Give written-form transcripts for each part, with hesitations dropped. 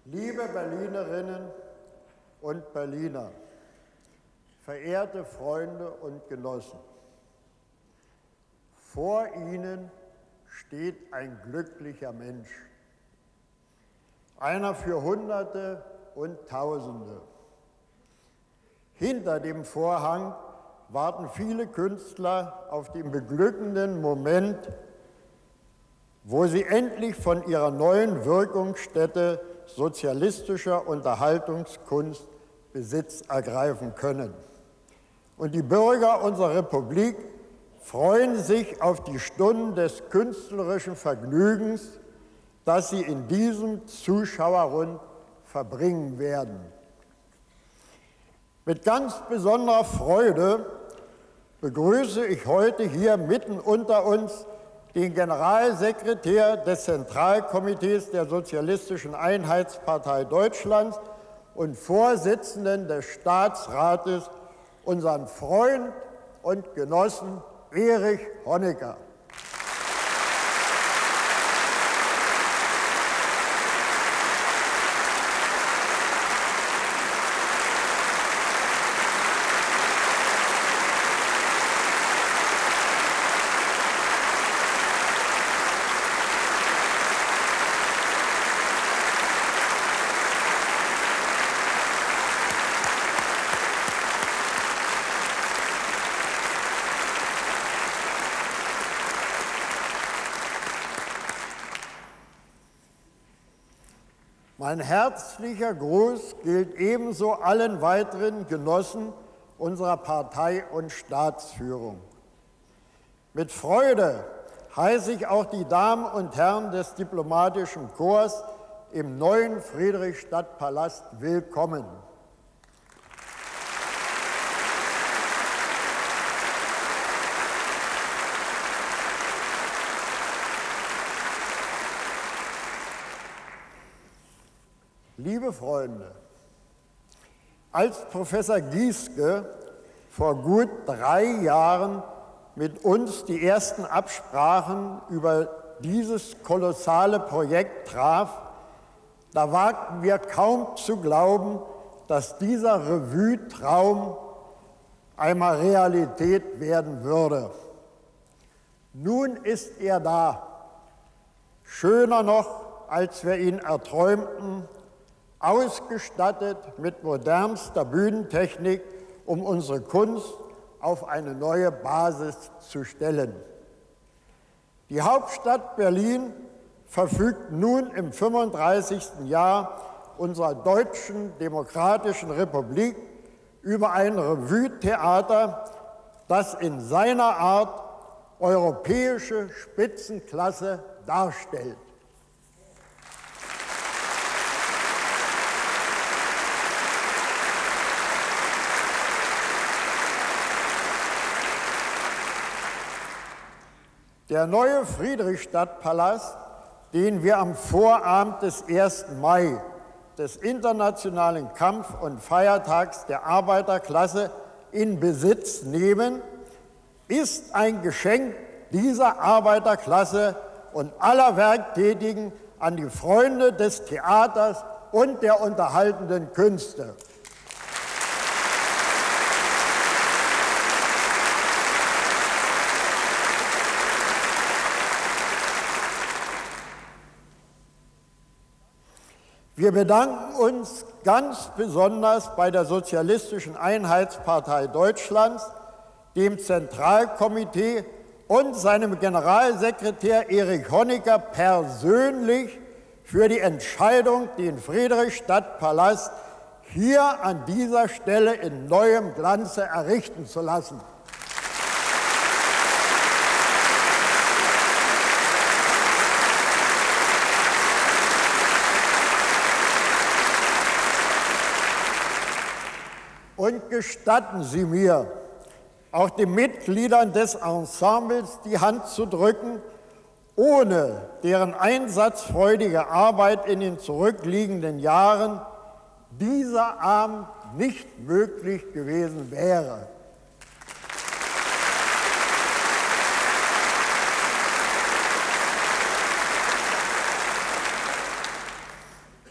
Liebe Berlinerinnen und Berliner, verehrte Freunde und Genossen, vor Ihnen steht ein glücklicher Mensch, einer für Hunderte und Tausende. Hinter dem Vorhang warten viele Künstler auf den beglückenden Moment, wo sie endlich von ihrer neuen Wirkungsstätte sozialistischer Unterhaltungskunst Besitz ergreifen können. Und die Bürger unserer Republik freuen sich auf die Stunden des künstlerischen Vergnügens, das sie in diesem Zuschauerrund verbringen werden. Mit ganz besonderer Freude begrüße ich heute hier mitten unter uns den Generalsekretär des Zentralkomitees der Sozialistischen Einheitspartei Deutschlands und Vorsitzenden des Staatsrates, unseren Freund und Genossen Erich Honecker. Mein herzlicher Gruß gilt ebenso allen weiteren Genossen unserer Partei und Staatsführung. Mit Freude heiße ich auch die Damen und Herren des diplomatischen Korps im neuen Friedrichstadtpalast willkommen. Liebe Freunde, als Professor Gieske vor gut 3 Jahren mit uns die ersten Absprachen über dieses kolossale Projekt traf, da wagten wir kaum zu glauben, dass dieser Revue-Traum einmal Realität werden würde. Nun ist er da, schöner noch, als wir ihn erträumten, ausgestattet mit modernster Bühnentechnik, um unsere Kunst auf eine neue Basis zu stellen. Die Hauptstadt Berlin verfügt nun im 35. Jahr unserer Deutschen Demokratischen Republik über ein Revue-Theater, das in seiner Art europäische Spitzenklasse darstellt. Der neue Friedrichstadtpalast, den wir am Vorabend des 1. Mai, des Internationalen Kampf- und Feiertags der Arbeiterklasse, in Besitz nehmen, ist ein Geschenk dieser Arbeiterklasse und aller Werktätigen an die Freunde des Theaters und der unterhaltenden Künste. Wir bedanken uns ganz besonders bei der Sozialistischen Einheitspartei Deutschlands, dem Zentralkomitee und seinem Generalsekretär Erich Honecker persönlich für die Entscheidung, den Friedrichstadtpalast hier an dieser Stelle in neuem Glanze errichten zu lassen. Und gestatten Sie mir, auch den Mitgliedern des Ensembles die Hand zu drücken, ohne deren einsatzfreudige Arbeit in den zurückliegenden Jahren dieser Abend nicht möglich gewesen wäre.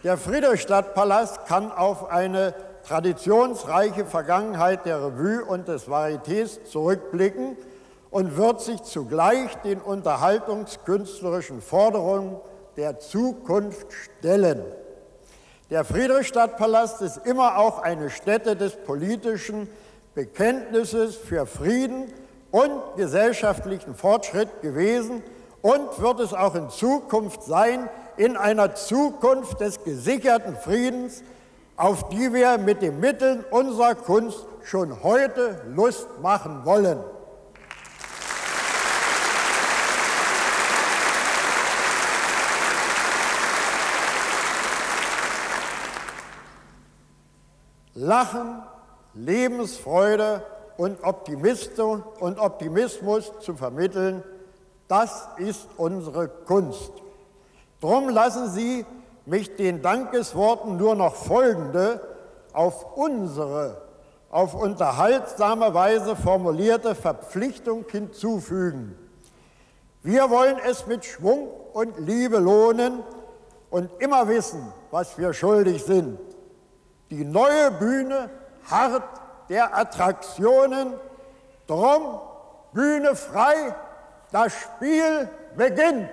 Der Friedrichstadtpalast kann auf eine traditionsreiche Vergangenheit der Revue und des Varietés zurückblicken und wird sich zugleich den unterhaltungskünstlerischen Forderungen der Zukunft stellen. Der Friedrichstadtpalast ist immer auch eine Stätte des politischen Bekenntnisses für Frieden und gesellschaftlichen Fortschritt gewesen und wird es auch in Zukunft sein, in einer Zukunft des gesicherten Friedens, auf die wir mit den Mitteln unserer Kunst schon heute Lust machen wollen. Lachen, Lebensfreude und Optimismus zu vermitteln, das ist unsere Kunst. Drum lassen Sie mich den Dankesworten nur noch folgende, auf unsere, auf unterhaltsame Weise formulierte Verpflichtung hinzufügen. Wir wollen es mit Schwung und Liebe lohnen und immer wissen, was wir schuldig sind. Die neue Bühne harrt der Attraktionen, drum Bühne frei, das Spiel beginnt.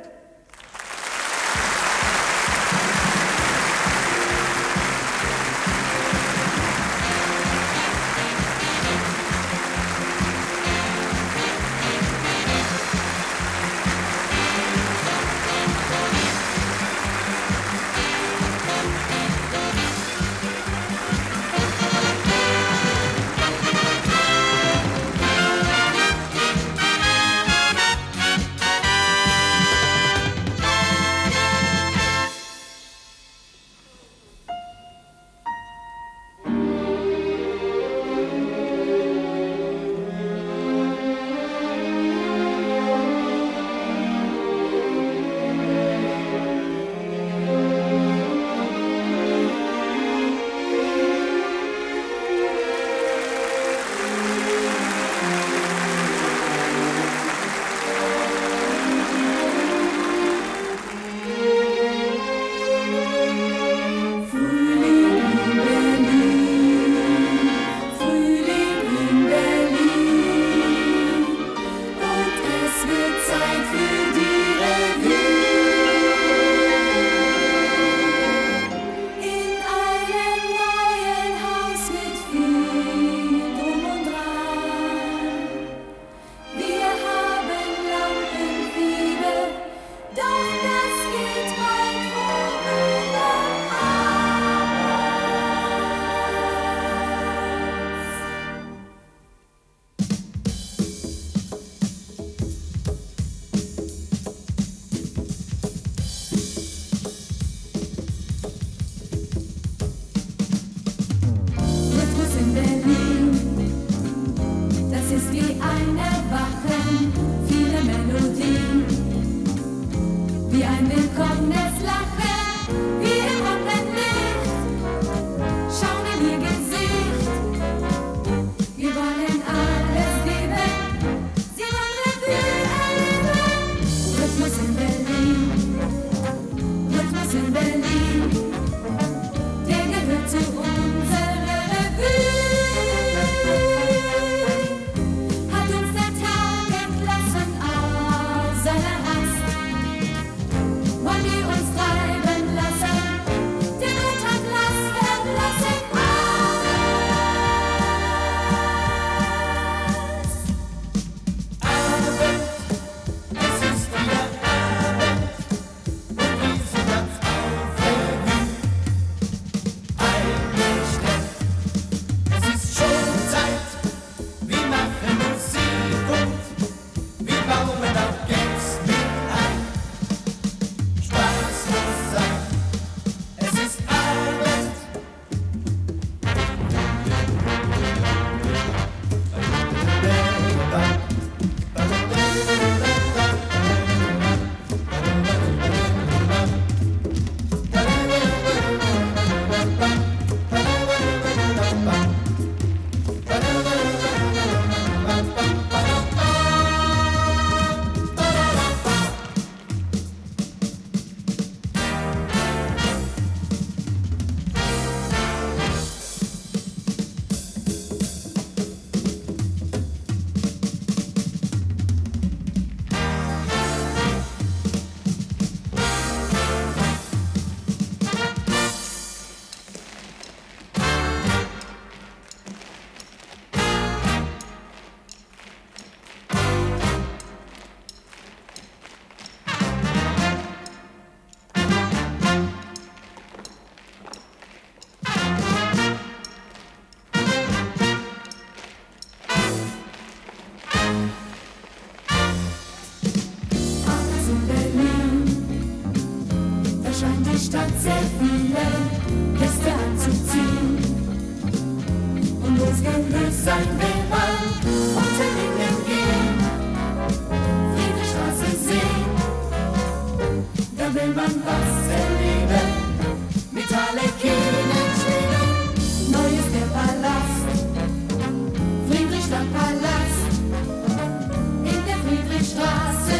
scheint die Stadt sehr viele Gäste anzuziehen. Und wo es gelöst sein will, man unter Linden gehen, Friedrichstraße sehen, da will man was erleben, mit Harlekinen spielen. Neu ist der Palast, Friedrichstadtpalast, in der Friedrichstraße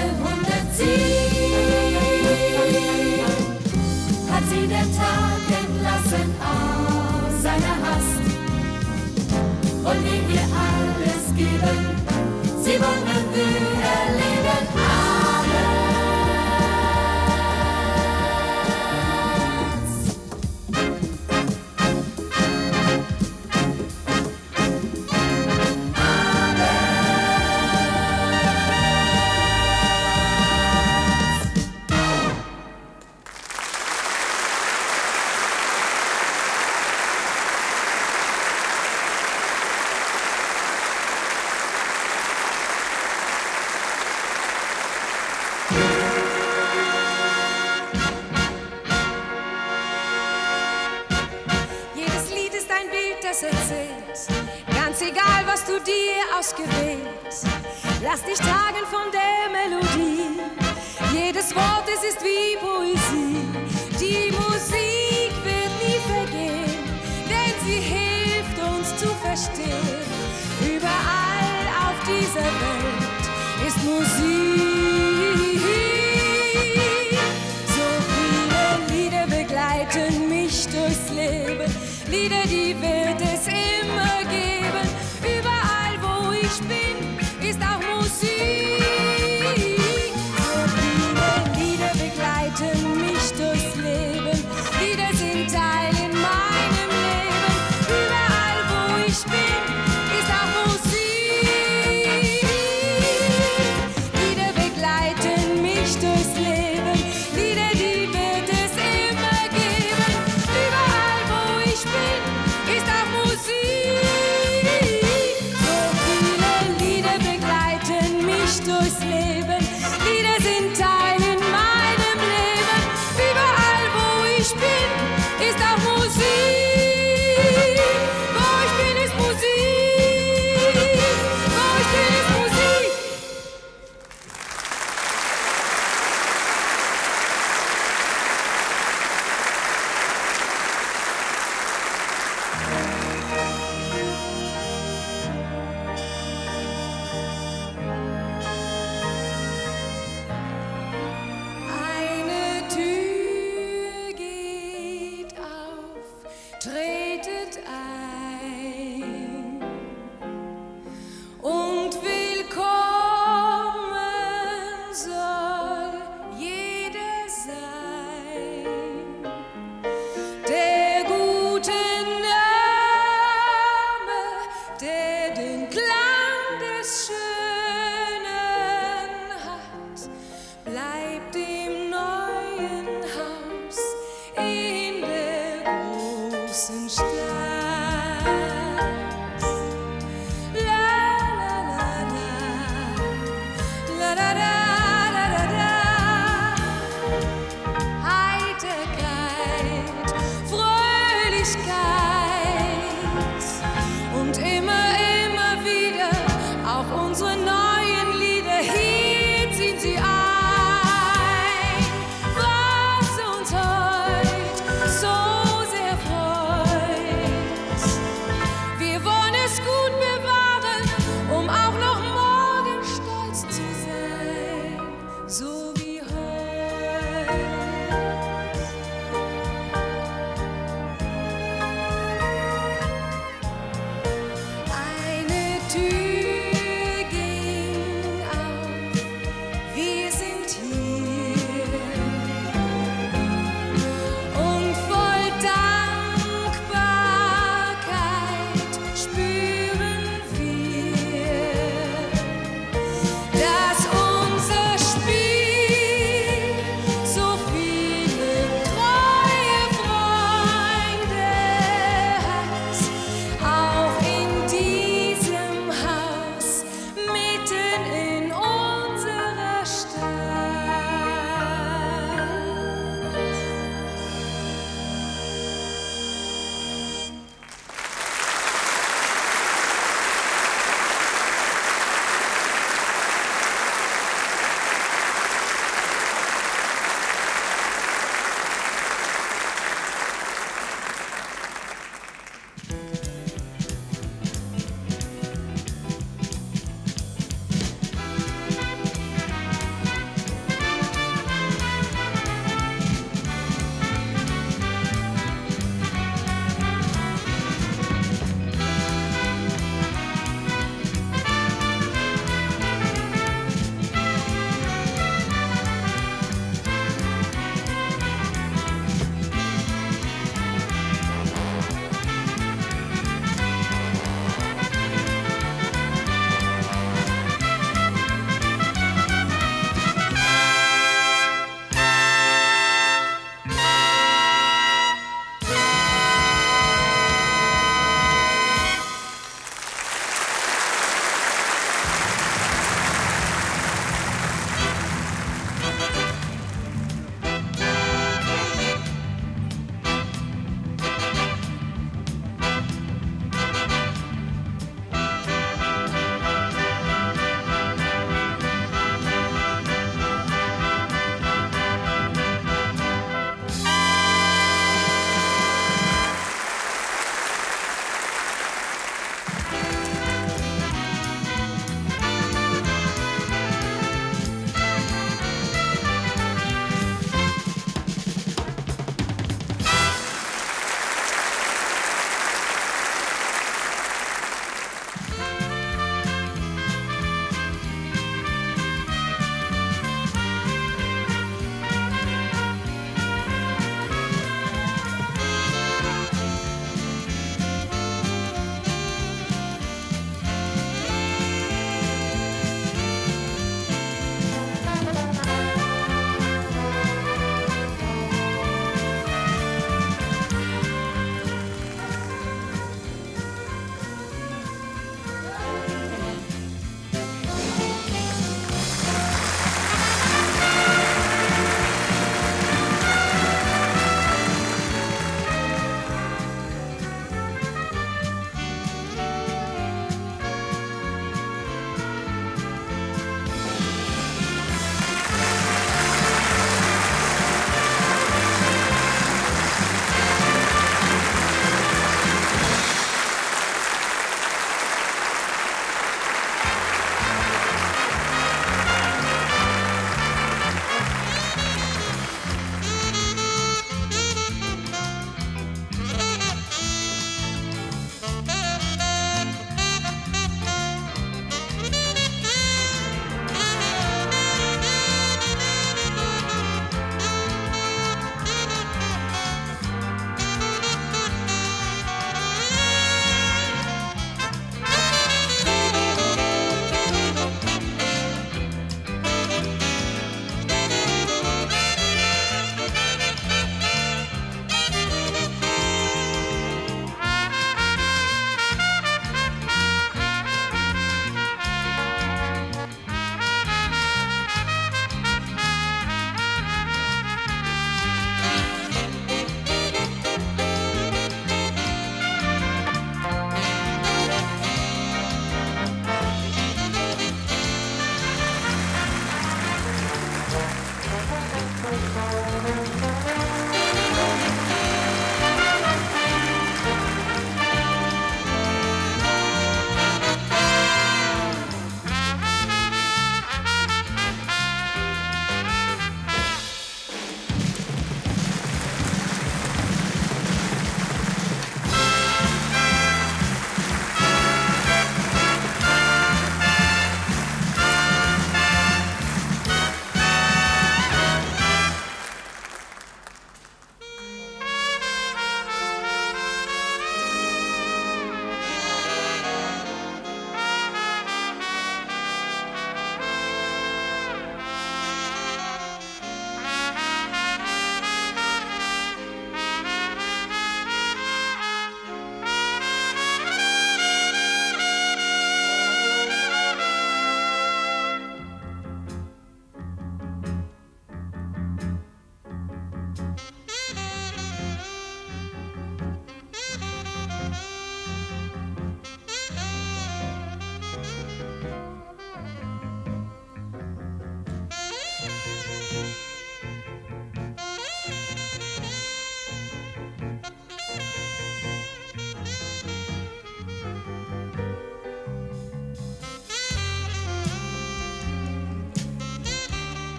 110. Hat sie der Tag entlassen aus seiner Hast, wollen wir ihr alles geben, sie wollen Revue erleben, ganz egal, was du dir ausgewählt. Lass dich tragen von der Melodie. Jedes Wort, es ist wie Poesie. Die Musik wird nie vergehen, denn sie hilft uns zu verstehen. Überall auf dieser Welt ist Musik. So viele Lieder begleiten mich durchs Leben. Lieder, die wird es immer geben. Überall, wo ich bin, ist auch Musik. So viele Lieder begleiten mich durchs Leben. Lieder sind Teil in meinem Leben. Überall, wo ich bin, ist auch Musik. Lieder begleiten mich durchs Leben. Lieder, die wird es immer geben. Überall, wo ich bin, ist auch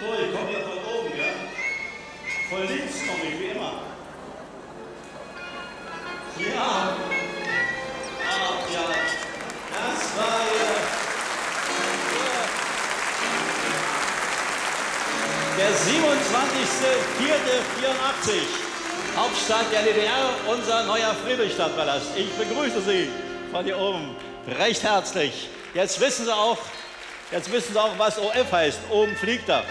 So, ich komme hier von oben, ja? Von links komme ich, wie immer. Ja. Ach ja. Das war ja. Der 27.04.84. Hauptstadt der DDR, unser neuer Friedrichstadtpalast. Ich begrüße Sie von hier oben recht herzlich. Jetzt wissen Sie auch, was OF heißt. Oben fliegt er.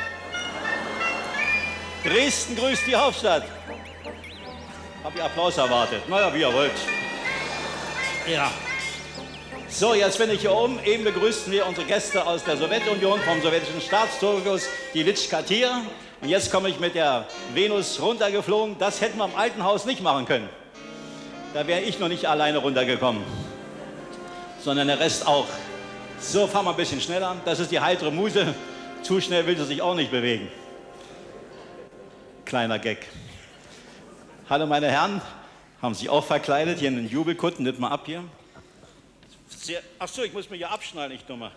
Dresden grüßt die Hauptstadt. Hab ich Applaus erwartet? Naja, wie ihr wollt. Ja. So, jetzt bin ich hier oben. Eben begrüßten wir unsere Gäste aus der Sowjetunion, vom sowjetischen Staatszirkus, die Litschkatir. Und jetzt komme ich mit der Venus runtergeflogen. Das hätten wir im alten Haus nicht machen können. Da wäre ich noch nicht alleine runtergekommen, sondern der Rest auch. So, fahren wir ein bisschen schneller. Das ist die heitere Muse. Zu schnell will sie sich auch nicht bewegen. Kleiner Gag. Hallo meine Herren, haben Sie auch verkleidet hier in den Jubelkutten? Nimm mal ab hier. Achso, ich muss mich ja abschnallen, ich Dummer.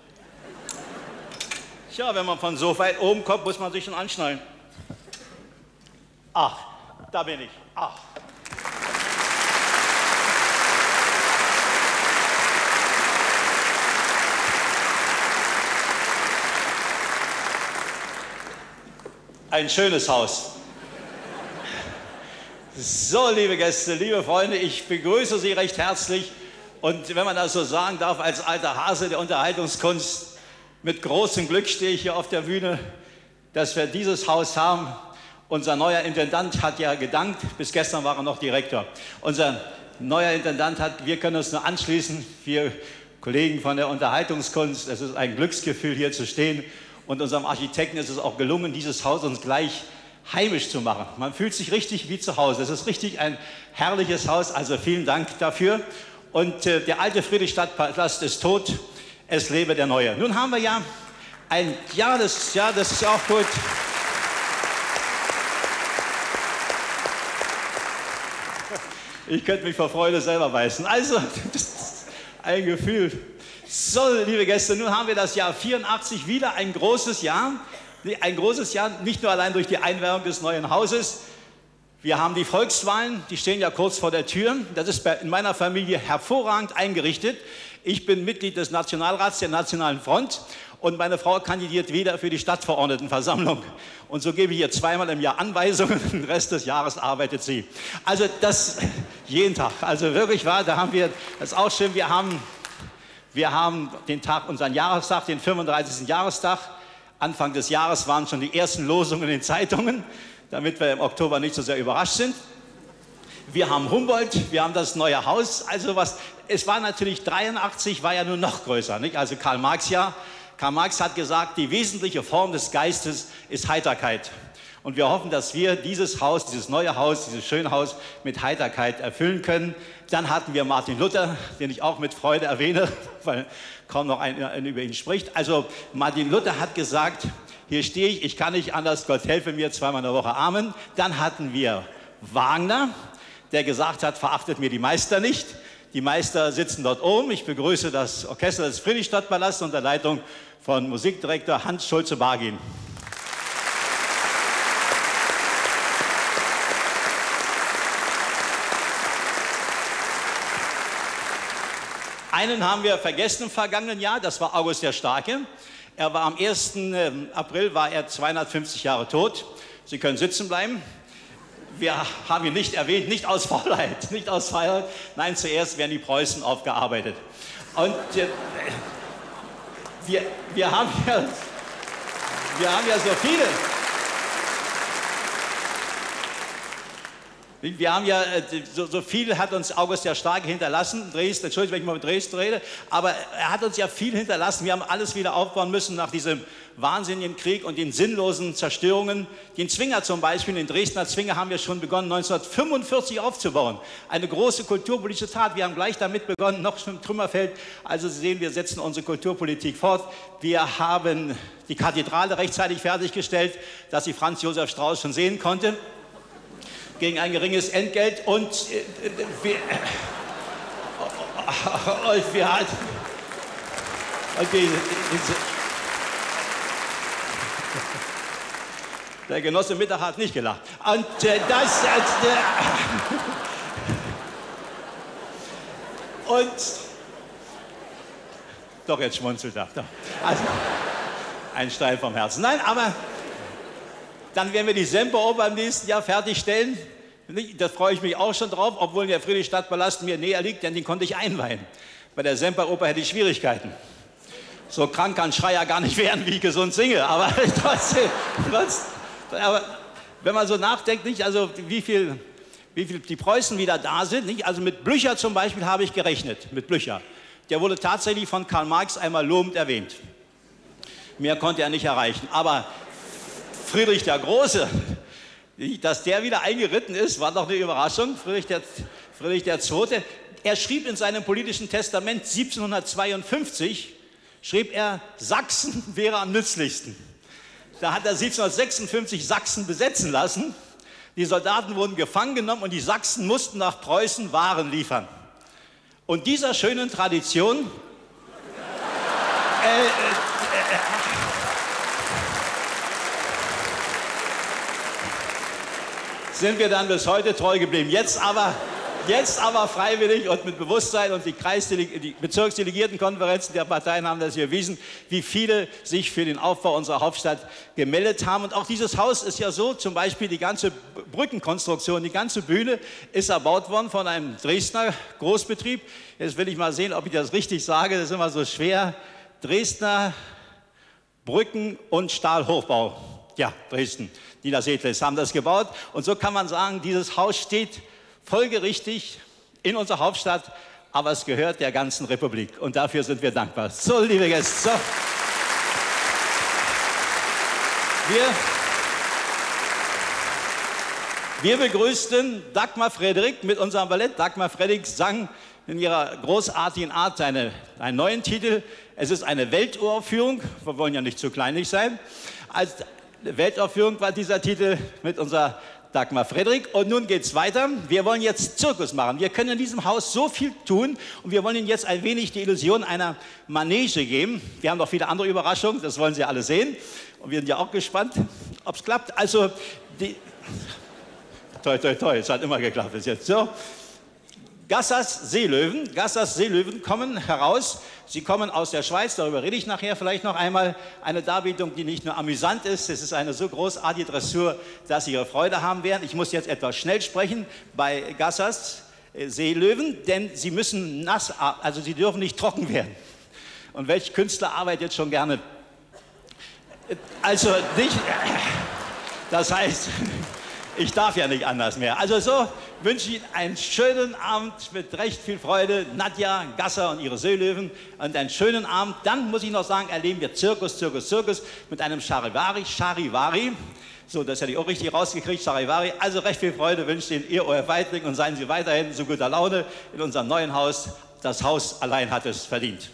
Tja, wenn man von so weit oben kommt, muss man sich schon anschnallen. Ach, da bin ich. Ach. Ein schönes Haus. So, liebe Gäste, liebe Freunde, ich begrüße Sie recht herzlich. Und wenn man das so sagen darf, als alter Hase der Unterhaltungskunst, mit großem Glück stehe ich hier auf der Bühne, dass wir dieses Haus haben. Unser neuer Intendant hat ja gedankt, bis gestern war er noch Direktor. Unser neuer Intendant hat, wir können uns nur anschließen, wir Kollegen von der Unterhaltungskunst, es ist ein Glücksgefühl, hier zu stehen. Und unserem Architekten ist es auch gelungen, dieses Haus uns gleich heimisch zu machen. Man fühlt sich richtig wie zu Hause. Es ist richtig ein herrliches Haus, also vielen Dank dafür. Und der alte Friedrichstadtpalast ist tot, es lebe der neue. Nun haben wir ja ein Jahr, das ist auch gut. Ich könnte mich vor Freude selber beißen. Also, das ist ein Gefühl. So, liebe Gäste, nun haben wir das Jahr 84, wieder ein großes Jahr. Ein großes Jahr, nicht nur allein durch die Einweihung des neuen Hauses. Wir haben die Volkswahlen, die stehen ja kurz vor der Tür. Das ist in meiner Familie hervorragend eingerichtet. Ich bin Mitglied des Nationalrats der Nationalen Front und meine Frau kandidiert wieder für die Stadtverordnetenversammlung. Und so gebe ich ihr zweimal im Jahr Anweisungen, den Rest des Jahres arbeitet sie. Also das jeden Tag, also wirklich wahr, da haben wir, das ist auch schön, wir haben den Tag, unseren Jahrestag, den 35. Jahrestag. Anfang des Jahres waren schon die ersten Losungen in den Zeitungen, damit wir im Oktober nicht so sehr überrascht sind. Wir haben Humboldt, wir haben das neue Haus, also es war natürlich 83, war ja nur noch größer, nicht? Also Karl Marx hat gesagt, die wesentliche Form des Geistes ist Heiterkeit. Und wir hoffen, dass wir dieses Haus, dieses neue Haus, dieses schöne Haus mit Heiterkeit erfüllen können. Dann hatten wir Martin Luther, den ich auch mit Freude erwähne, weil kaum noch einer über ihn spricht. Also Martin Luther hat gesagt, hier stehe ich, ich kann nicht anders, Gott helfe mir, zweimal in der Woche Amen. Dann hatten wir Wagner, der gesagt hat, verachtet mir die Meister nicht. Die Meister sitzen dort oben. Ich begrüße das Orchester des Friedrichstadtpalasts unter Leitung von Musikdirektor Hans Schulze-Bargin. Einen haben wir vergessen im vergangenen Jahr, das war August der Starke. Er war am 1. April, war er 250 Jahre tot. Sie können sitzen bleiben. Wir haben ihn nicht erwähnt, nicht aus Faulheit, nicht aus Feierheit. Nein, zuerst werden die Preußen aufgearbeitet. Und wir haben ja so viele. Wir haben ja, so viel hat uns August der Starke hinterlassen, Dresden, Entschuldigung, wenn ich mal mit Dresden rede, aber er hat uns ja viel hinterlassen. Wir haben alles wieder aufbauen müssen nach diesem wahnsinnigen Krieg und den sinnlosen Zerstörungen. Den Zwinger zum Beispiel, den Dresdner Zwinger haben wir schon begonnen 1945 aufzubauen. Eine große kulturpolitische Tat. Wir haben gleich damit begonnen, noch schon im Trümmerfeld. Also Sie sehen, wir setzen unsere Kulturpolitik fort. Wir haben die Kathedrale rechtzeitig fertiggestellt, dass sie Franz Josef Strauß schon sehen konnte, gegen ein geringes Entgelt und Der Genosse Mittag hat nicht gelacht. Und und doch, jetzt schmunzelt er. Doch. Also, ein Stein vom Herzen. Nein, aber dann werden wir die Semperoper im nächsten Jahr fertigstellen. Da freue ich mich auch schon drauf, obwohl der Friedrichstadtpalast mir näher liegt, denn den konnte ich einweihen. Bei der Semperoper hätte ich Schwierigkeiten. So krank kann Schreier gar nicht werden, wie ich gesund singe. Aber trotzdem, aber wenn man so nachdenkt, nicht, also wie viel die Preußen wieder da sind, nicht? Also mit Blücher zum Beispiel habe ich gerechnet, mit Blücher. Der wurde tatsächlich von Karl Marx einmal lobend erwähnt. Mehr konnte er nicht erreichen. Aber Friedrich der Große, dass der wieder eingeritten ist, war doch eine Überraschung. Friedrich II., er schrieb in seinem politischen Testament 1752, schrieb er, Sachsen wäre am nützlichsten. Da hat er 1756 Sachsen besetzen lassen. Die Soldaten wurden gefangen genommen und die Sachsen mussten nach Preußen Waren liefern. Und dieser schönen Tradition sind wir dann bis heute treu geblieben. Jetzt aber freiwillig und mit Bewusstsein, und die Bezirksdelegiertenkonferenzen der Parteien haben das hier erwiesen, wie viele sich für den Aufbau unserer Hauptstadt gemeldet haben. Und auch dieses Haus ist ja so, zum Beispiel die ganze Brückenkonstruktion, die ganze Bühne ist erbaut worden von einem Dresdner Großbetrieb. Jetzt will ich mal sehen, ob ich das richtig sage, das ist immer so schwer. Dresdner Brücken- und Stahlhochbau. Ja, Dresden. Dieter Sedlis haben das gebaut. Und so kann man sagen, dieses Haus steht folgerichtig in unserer Hauptstadt, aber es gehört der ganzen Republik. Und dafür sind wir dankbar. So, liebe Gäste, so. Wir begrüßten Dagmar Frederik mit unserem Ballett. Dagmar Frederik sang in ihrer großartigen Art einen neuen Titel. Es ist eine Welturaufführung. Wir wollen ja nicht zu kleinlich sein. Als Weltaufführung war dieser Titel mit unserer Dagmar Frederik. Und nun geht's weiter. Wir wollen jetzt Zirkus machen. Wir können in diesem Haus so viel tun und wir wollen Ihnen jetzt ein wenig die Illusion einer Manege geben. Wir haben noch viele andere Überraschungen, das wollen Sie alle sehen. Und wir sind ja auch gespannt, ob es klappt. Also, toi, toi, toi, es hat immer geklappt bis jetzt. So. Gassers Seelöwen kommen heraus. Sie kommen aus der Schweiz, darüber rede ich nachher vielleicht noch einmal. Eine Darbietung, die nicht nur amüsant ist, es ist eine so großartige Dressur, dass Sie Ihre Freude haben werden. Ich muss jetzt etwas schnell sprechen bei Gassers Seelöwen, denn sie müssen nass, also sie dürfen nicht trocken werden. Und welch Künstler arbeitet jetzt schon gerne? Also nicht, das heißt, ich darf ja nicht anders mehr. Also so wünsche ich Ihnen einen schönen Abend mit recht viel Freude. Nadja, Gasser und ihre Seelöwen. Und einen schönen Abend. Dann muss ich noch sagen, erleben wir Zirkus mit einem Charivari. So, das hätte ich auch richtig rausgekriegt, Charivari. Also recht viel Freude wünscht Ihnen Ihr euer Weidling und seien Sie weiterhin so guter Laune in unserem neuen Haus. Das Haus allein hat es verdient.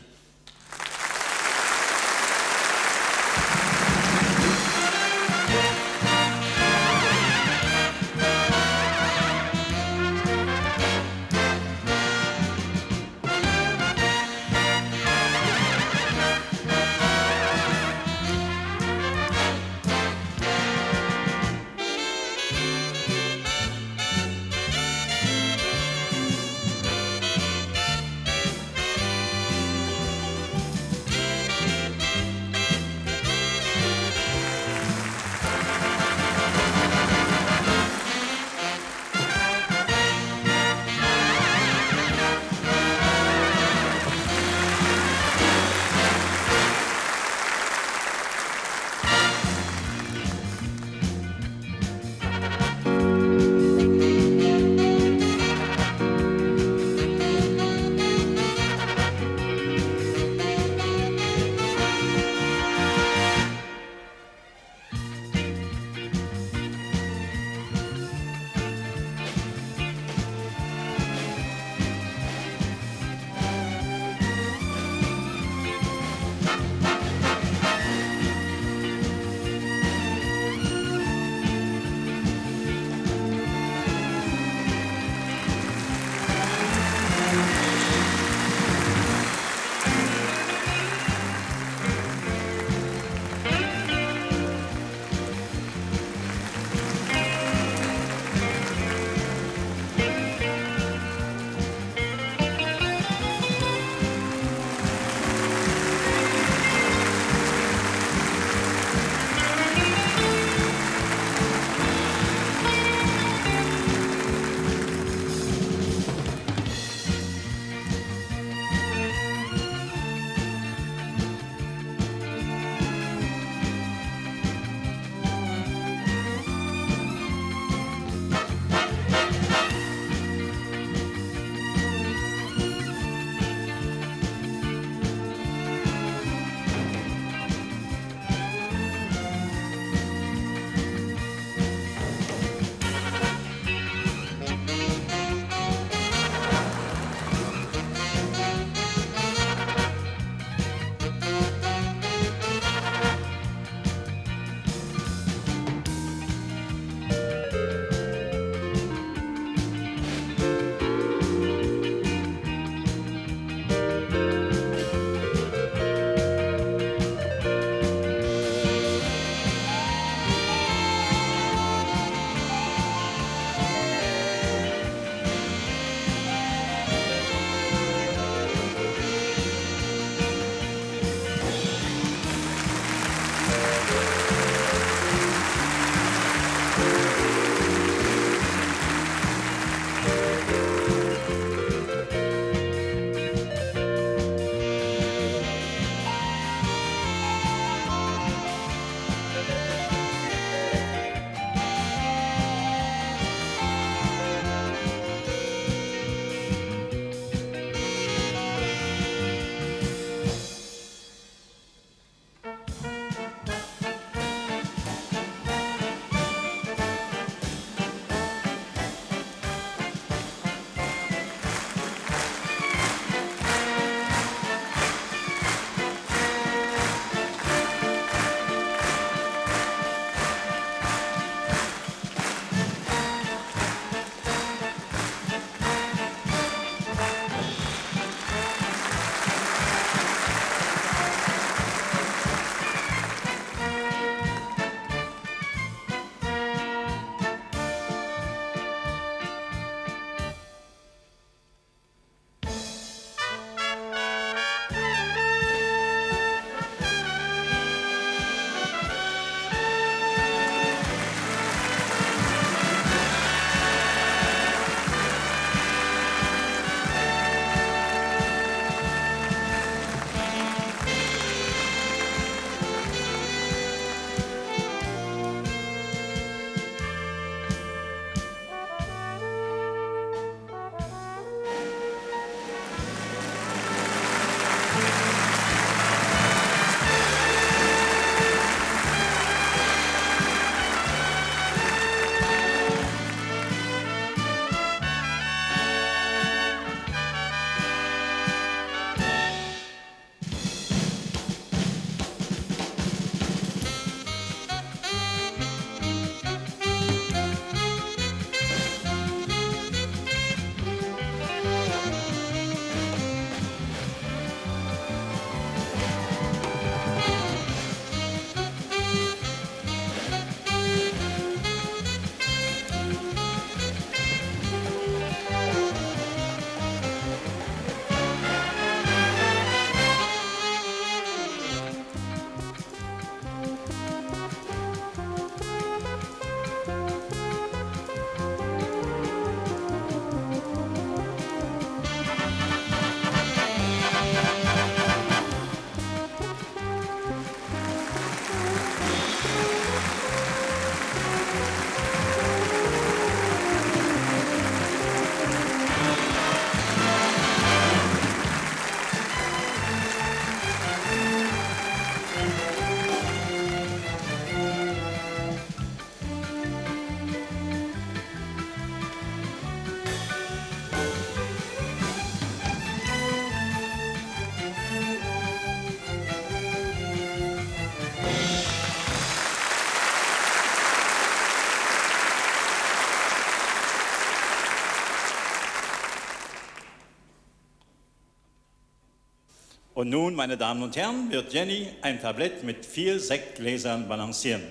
Und nun, meine Damen und Herren, wird Jenny ein Tablett mit 4 Sektgläsern balancieren.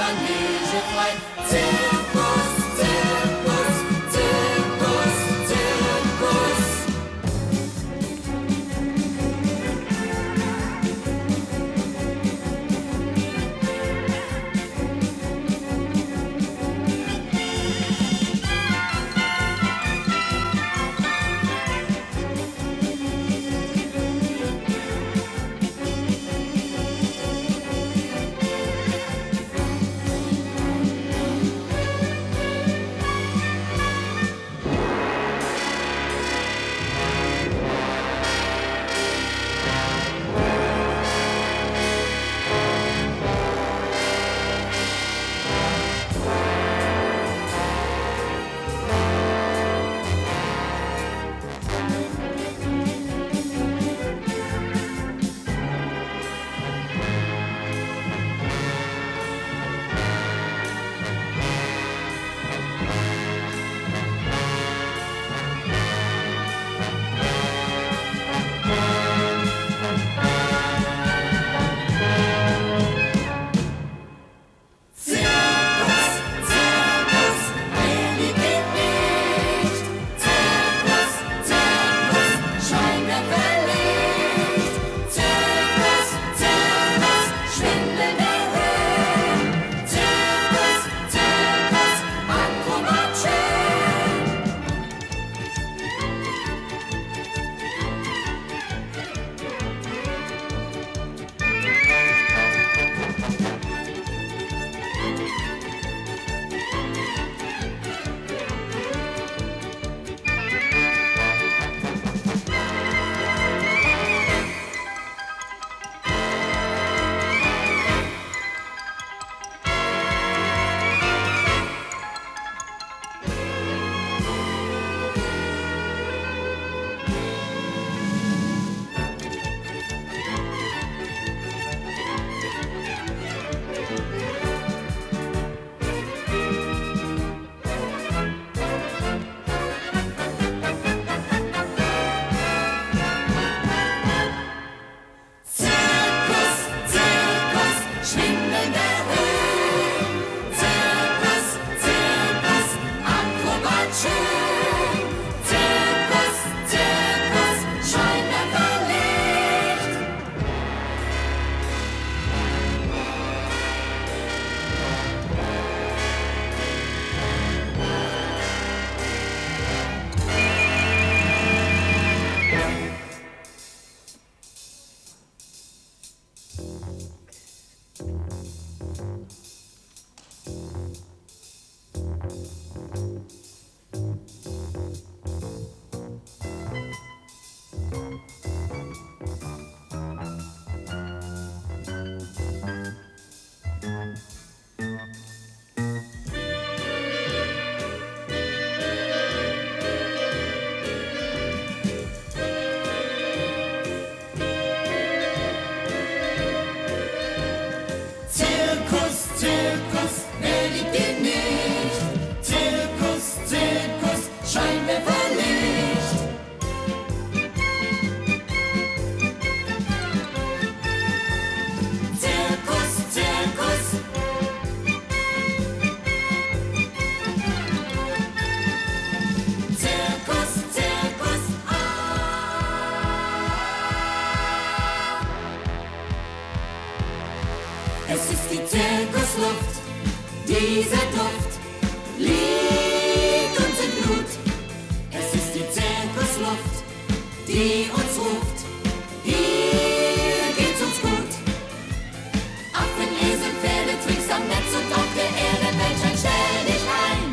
Manege frei. Zirkus, Zirkus, Zirkus, Zirkus. Es ist die Zirkusluft, dieser Duft liegt uns im Blut. Es ist die Zirkusluft, die uns ruft, hier geht's uns gut. Affen, Esel, Pferde, Tricks am Netz und auf der Erde, Menschheit, stell dich ein.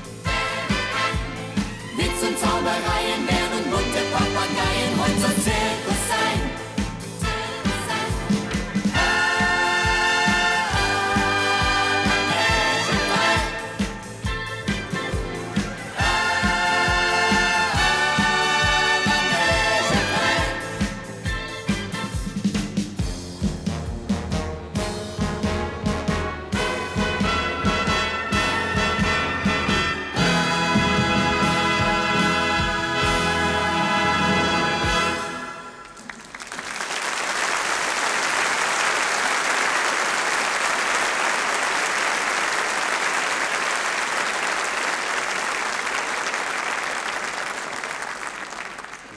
Witz und Zaubereien werden bunte Papageien, heute soll Zirkus sein.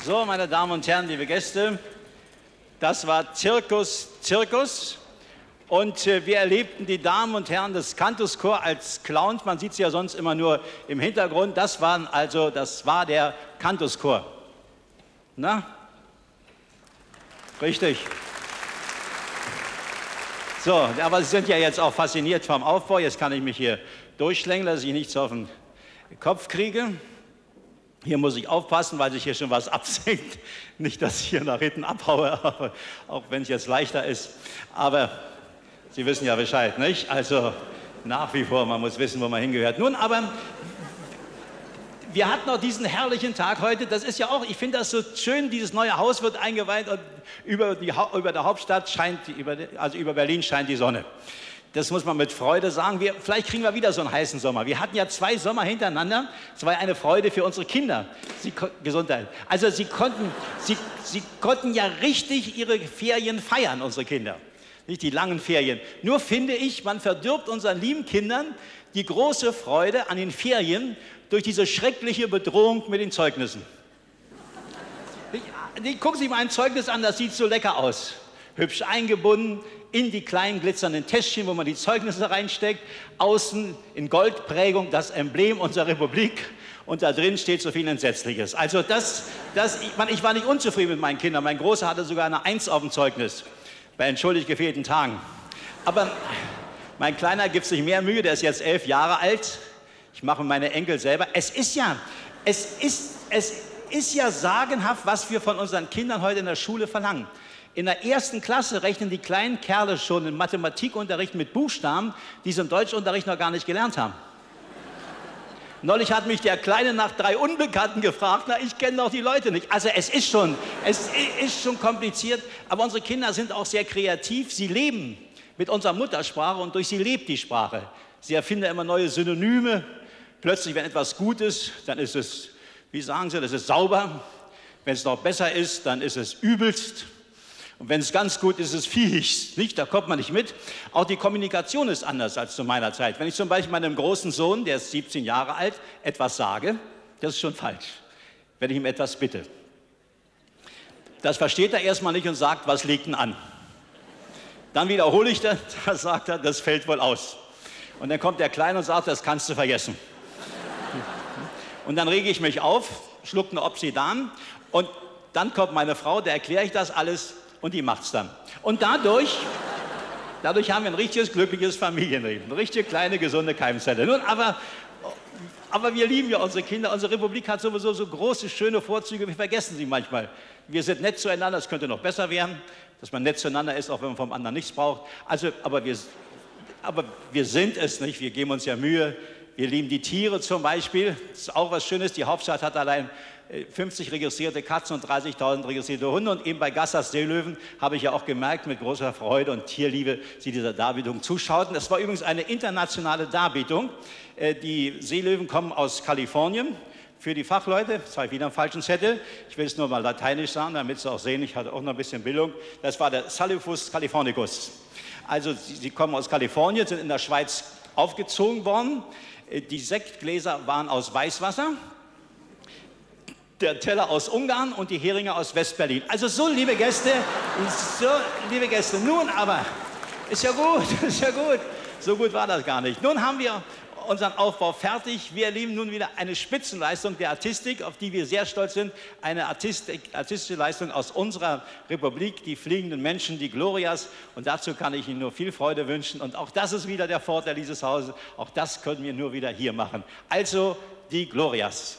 So, meine Damen und Herren, liebe Gäste, das war Zirkus. Und wir erlebten die Damen und Herren des Cantus-Chor als Clowns. Man sieht sie ja sonst immer nur im Hintergrund. Das war der Cantus-Chor. Na? Richtig. So, aber Sie sind ja jetzt auch fasziniert vom Aufbau. Jetzt kann ich mich hier durchschlängeln, dass ich nichts auf den Kopf kriege. Hier muss ich aufpassen, weil sich hier schon was absenkt. Nicht, dass ich hier nach hinten abhaue, auch wenn es jetzt leichter ist. Aber Sie wissen ja Bescheid, nicht? Also nach wie vor, man muss wissen, wo man hingehört. Nun, aber wir hatten auch diesen herrlichen Tag heute. Das ist ja auch, ich finde das so schön, dieses neue Haus wird eingeweiht und über der Hauptstadt scheint, über Berlin scheint die Sonne. Das muss man mit Freude sagen. Vielleicht kriegen wir wieder so einen heißen Sommer. Wir hatten ja 2 Sommer hintereinander. Es war eine Freude für unsere Kinder. Gesundheit. Also sie konnten ja richtig ihre Ferien feiern, unsere Kinder. Nicht die langen Ferien. Nur finde ich, man verdirbt unseren lieben Kindern die große Freude an den Ferien durch diese schreckliche Bedrohung mit den Zeugnissen. Gucken Sie mal ein Zeugnis an, das sieht so lecker aus. Hübsch eingebunden in die kleinen glitzernden Täschchen, wo man die Zeugnisse reinsteckt. Außen in Goldprägung das Emblem unserer Republik. Und da drin steht so viel Entsetzliches. Also ich war nicht unzufrieden mit meinen Kindern. Mein Großer hatte sogar eine 1 auf dem Zeugnis. Bei entschuldigt gefehlten Tagen. Aber mein Kleiner gibt sich mehr Mühe, der ist jetzt 11 Jahre alt. Ich mache meine Enkel selber. Es ist ja sagenhaft, was wir von unseren Kindern heute in der Schule verlangen. In der 1. Klasse rechnen die kleinen Kerle schon im Mathematikunterricht mit Buchstaben, die sie im Deutschunterricht noch gar nicht gelernt haben. Neulich hat mich der Kleine nach 3 Unbekannten gefragt, na, ich kenne doch die Leute nicht. Also es ist schon kompliziert, aber unsere Kinder sind auch sehr kreativ. Sie leben mit unserer Muttersprache und durch sie lebt die Sprache. Sie erfinden immer neue Synonyme. Plötzlich, wenn etwas gut ist, dann ist es, wie sagen sie, das ist sauber. Wenn es noch besser ist, dann ist es übelst. Und wenn es ganz gut ist, ist es fies. Nicht? Da kommt man nicht mit. Auch die Kommunikation ist anders als zu meiner Zeit. Wenn ich zum Beispiel meinem großen Sohn, der ist 17 Jahre alt, etwas sage, das ist schon falsch, wenn ich ihm etwas bitte. Das versteht er erstmal nicht und sagt, was liegt denn an? Dann wiederhole ich das, da sagt er, das fällt wohl aus. Und dann kommt der Kleine und sagt, das kannst du vergessen. Und dann rege ich mich auf, schlucke eine Obsidan und dann kommt meine Frau, der erkläre ich das alles und die macht's dann. Und dadurch haben wir ein richtiges, glückliches Familienleben, eine richtige kleine, gesunde Keimzelle. Nun, aber wir lieben ja unsere Kinder. Unsere Republik hat sowieso so große, schöne Vorzüge, wir vergessen sie manchmal. Wir sind nett zueinander, es könnte noch besser werden, dass man nett zueinander ist, auch wenn man vom anderen nichts braucht. Also, aber wir sind es nicht, wir geben uns ja Mühe. Wir lieben die Tiere zum Beispiel, das ist auch was Schönes. Die Hauptstadt hat allein 50 registrierte Katzen und 30.000 registrierte Hunde. Und eben bei Gassers Seelöwen habe ich ja auch gemerkt, mit großer Freude und Tierliebe, Sie dieser Darbietung zuschauten. Das war übrigens eine internationale Darbietung. Die Seelöwen kommen aus Kalifornien. Für die Fachleute, jetzt habe ich wieder einen falschen Zettel, ich will es nur mal lateinisch sagen, damit Sie auch sehen, ich hatte auch noch ein bisschen Bildung. Das war der Salivus californicus. Also sie kommen aus Kalifornien, sind in der Schweiz aufgezogen worden. Die Sektgläser waren aus Weißwasser, der Teller aus Ungarn und die Heringe aus Westberlin. Also so, liebe Gäste, nun aber, ist ja gut, so gut war das gar nicht. Nun haben wir unseren Aufbau fertig. Wir erleben nun wieder eine Spitzenleistung der Artistik, auf die wir sehr stolz sind. Eine artistische Leistung aus unserer Republik, die fliegenden Menschen, die Glorias. Und dazu kann ich Ihnen nur viel Freude wünschen. Und auch das ist wieder der Vorteil dieses Hauses. Auch das können wir nur wieder hier machen. Also die Glorias.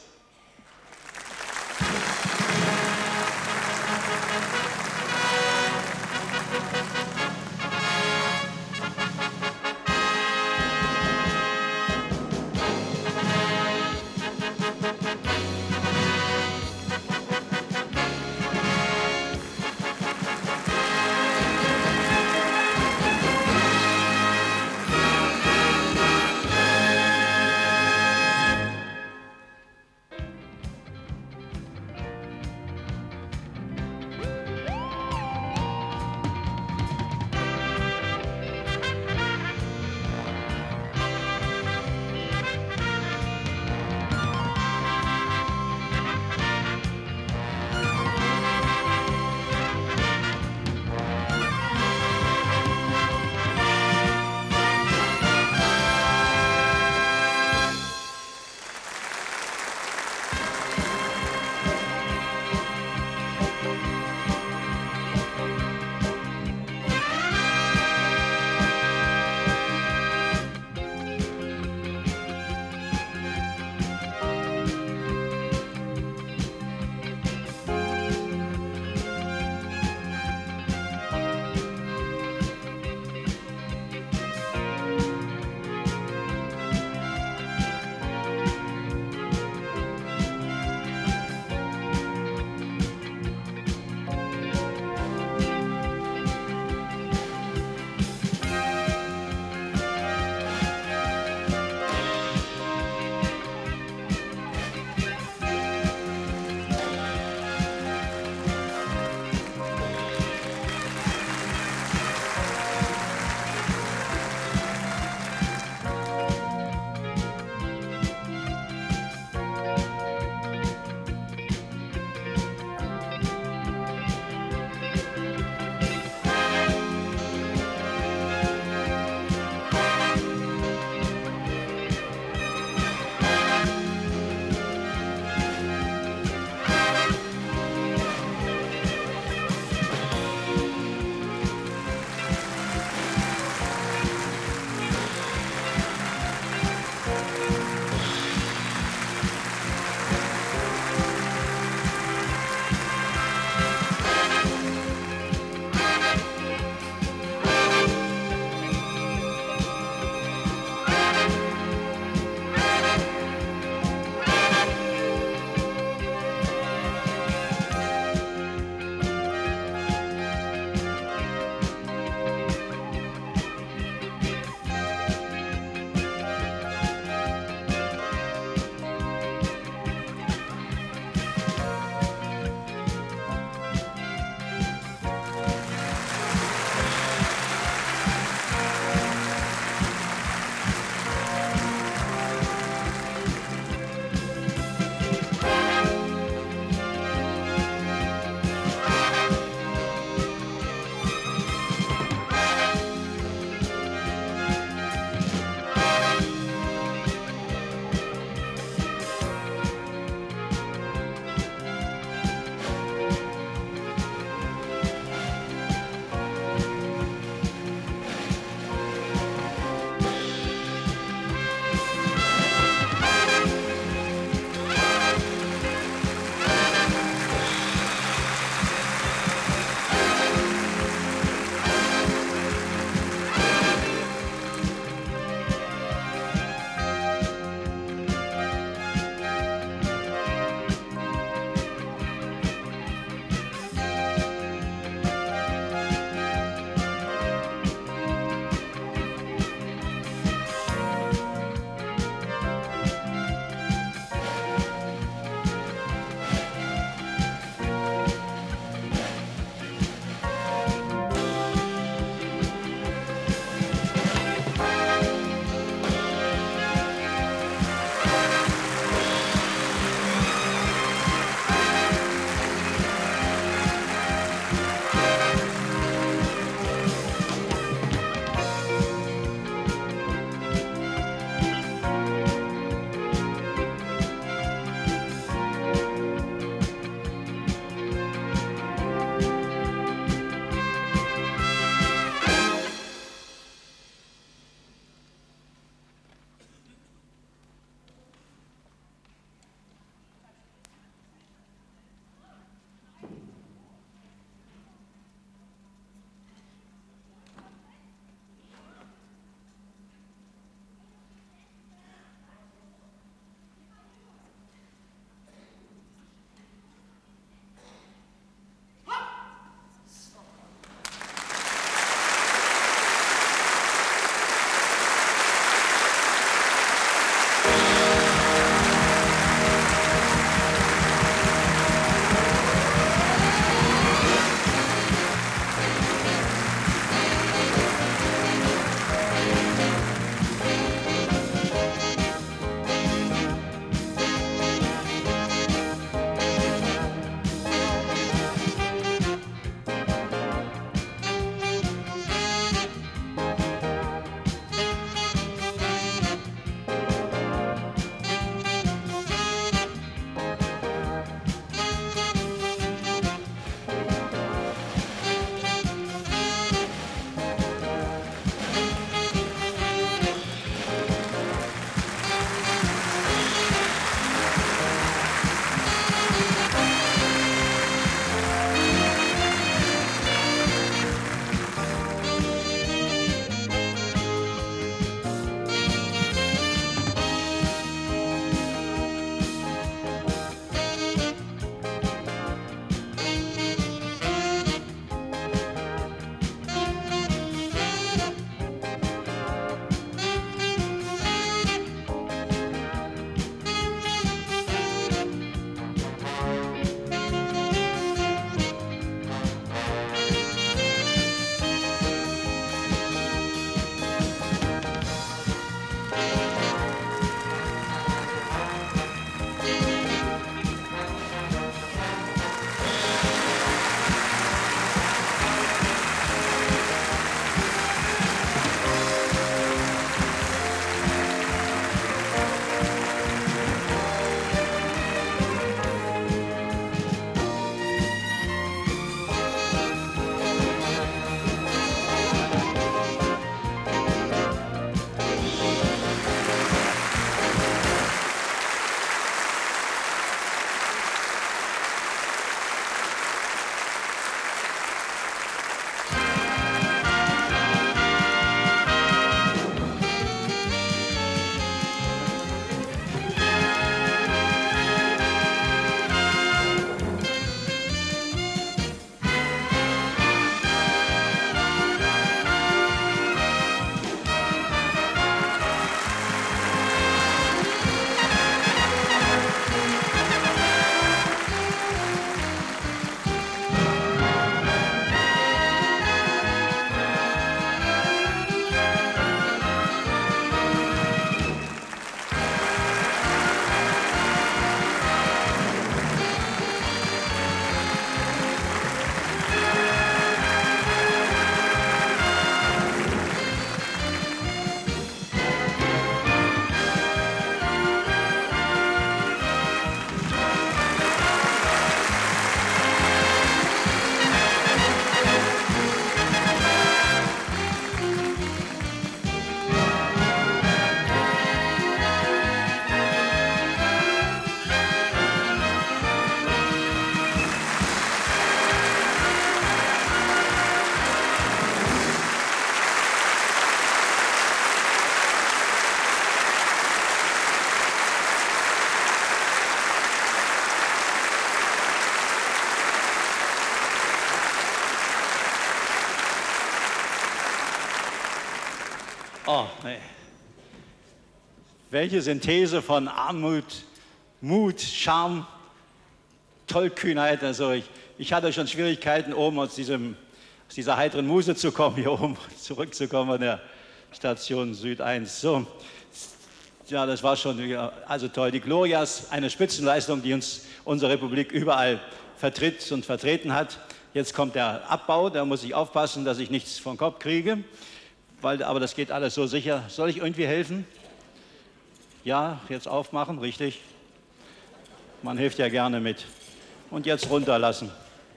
Oh, nee. Welche Synthese von Armut, Mut, Charme, Tollkühnheit. Also ich hatte schon Schwierigkeiten, oben aus dieser heiteren Muse zu kommen, hier oben zurückzukommen an der Station Süd 1. So, ja, das war schon also toll. Die Glorias, eine Spitzenleistung, die uns unsere Republik überall vertritt und vertreten hat. Jetzt kommt der Abbau, da muss ich aufpassen, dass ich nichts vom Kopf kriege, aber das geht alles so sicher. Soll ich irgendwie helfen? Ja, jetzt aufmachen, richtig. Man hilft ja gerne mit. Und jetzt runterlassen.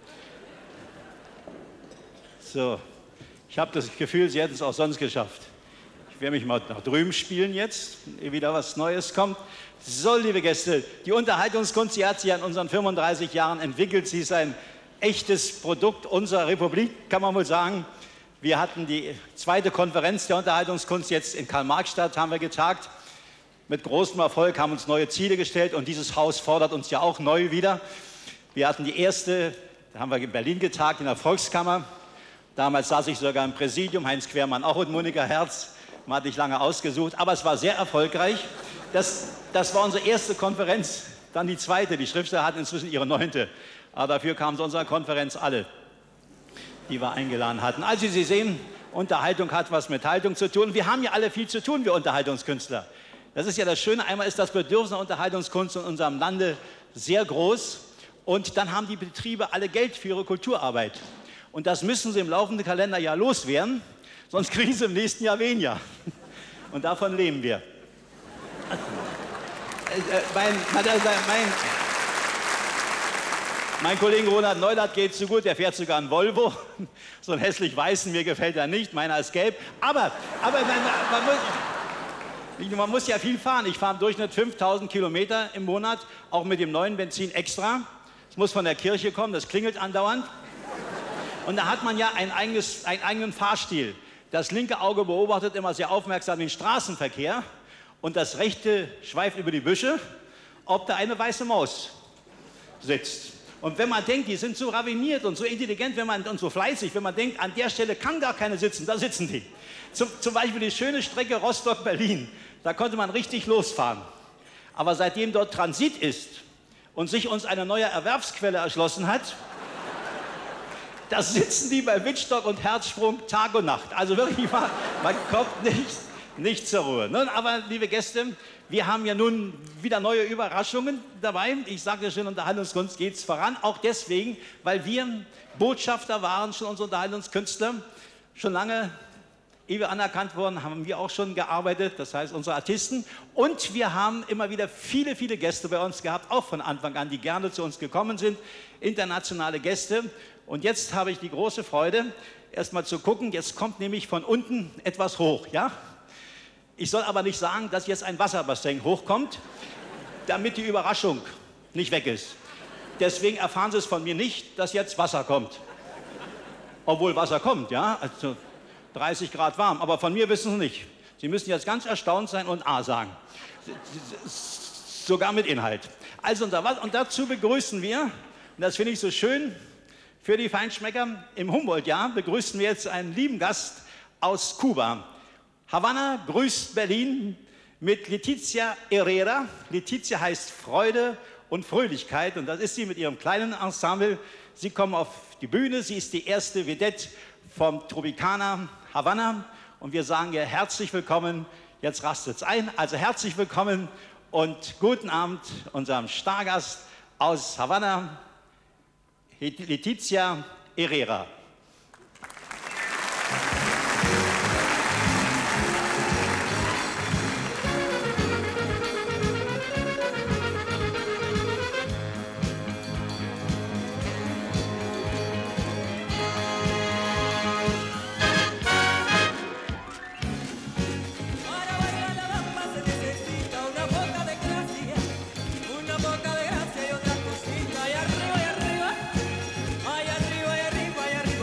So, ich habe das Gefühl, Sie hätten es auch sonst geschafft. Ich werde mich mal nach drüben spielen jetzt, ehe wieder was Neues kommt. So, liebe Gäste, die Unterhaltungskunst, die hat sich in unseren 35 Jahren entwickelt. Sie ist ein echtes Produkt unserer Republik, kann man wohl sagen. Wir hatten die zweite Konferenz der Unterhaltungskunst jetzt in Karl-Marx-Stadt, haben wir getagt. Mit großem Erfolg, haben uns neue Ziele gestellt und dieses Haus fordert uns ja auch neu wieder. Wir hatten die erste, da haben wir in Berlin getagt, in der Volkskammer. Damals saß ich sogar im Präsidium, Heinz Quermann auch und Monika Herz. Man hatte ich lange ausgesucht, aber es war sehr erfolgreich. Das war unsere erste Konferenz, dann die zweite. Die Schriftsteller hatten inzwischen ihre 9. Aber dafür kamen zu unserer Konferenz alle, die wir eingeladen hatten. Also Sie sehen, Unterhaltung hat was mit Haltung zu tun. Wir haben ja alle viel zu tun, wir Unterhaltungskünstler. Das ist ja das Schöne. Einmal ist das Bedürfnis nach Unterhaltungskunst in unserem Lande sehr groß. Und dann haben die Betriebe alle Geld für ihre Kulturarbeit. Und das müssen sie im laufenden Kalenderjahr loswerden, sonst kriegen sie im nächsten Jahr weniger. Und davon leben wir. Mein Kollege Ronald Neudert geht so gut, der fährt sogar einen Volvo. So einen hässlich weißen, mir gefällt er nicht, meiner ist gelb. Aber man muss ja viel fahren. Ich fahre im Durchschnitt 5000 Kilometer im Monat, auch mit dem neuen Benzin extra. Es muss von der Kirche kommen, das klingelt andauernd. Und da hat man ja einen eigenen Fahrstil. Das linke Auge beobachtet immer sehr aufmerksam den Straßenverkehr und das rechte schweift über die Büsche, ob da eine weiße Maus sitzt. Und wenn man denkt, die sind so raviniert und so intelligent und so fleißig, wenn man denkt, an der Stelle kann gar keine sitzen, da sitzen die. Zum Beispiel die schöne Strecke Rostock-Berlin, da konnte man richtig losfahren. Aber seitdem dort Transit ist und sich uns eine neue Erwerbsquelle erschlossen hat, da sitzen die bei Wittstock und Herzsprung Tag und Nacht. Also wirklich, man kommt nicht zur Ruhe. Aber, liebe Gäste, wir haben ja nun wieder neue Überraschungen dabei. Ich sage ja schon, Unterhaltungskunst geht es voran. Auch deswegen, weil wir Botschafter waren, schon unsere Unterhaltungskünstler. Schon lange, ehe wir anerkannt wurden, haben wir auch schon gearbeitet, das heißt unsere Artisten. Und wir haben immer wieder viele, viele Gäste bei uns gehabt, auch von Anfang an, die gerne zu uns gekommen sind. Internationale Gäste. Und jetzt habe ich die große Freude, erst mal zu gucken, jetzt kommt nämlich von unten etwas hoch, ja? Ich soll aber nicht sagen, dass jetzt ein Wasserbassin hochkommt, damit die Überraschung nicht weg ist. Deswegen erfahren Sie es von mir nicht, dass jetzt Wasser kommt. Obwohl Wasser kommt, ja? Also 30 Grad warm, aber von mir wissen Sie nicht. Sie müssen jetzt ganz erstaunt sein und A sagen. Sogar mit Inhalt. Also und dazu begrüßen wir, und das finde ich so schön, für die Feinschmecker im Humboldt-Jahr begrüßen wir jetzt einen lieben Gast aus Kuba. Havanna grüßt Berlin mit Letizia Herrera. Letizia heißt Freude und Fröhlichkeit und das ist sie mit ihrem kleinen Ensemble. Sie kommen auf die Bühne, sie ist die erste Vedette vom Tropicana Havanna und wir sagen ihr herzlich willkommen. Jetzt rastet es ein, also herzlich willkommen und guten Abend unserem Stargast aus Havanna, Letizia Herrera. Ay arriba,